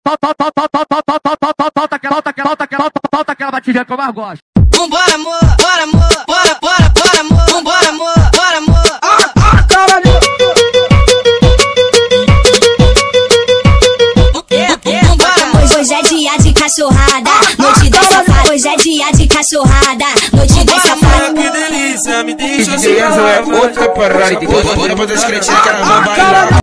Solta aquela batidinha que eu mais gosto. Vambora, amor, bora, amor, bora, amor, vambora, amor, bora, amor. Hoje é dia de cachorrada, noite da safada. Hoje é dia de cachorrada, noite da safada. Que delícia, me deixa É outra parada. Depois das cretinas que elas vão bailar.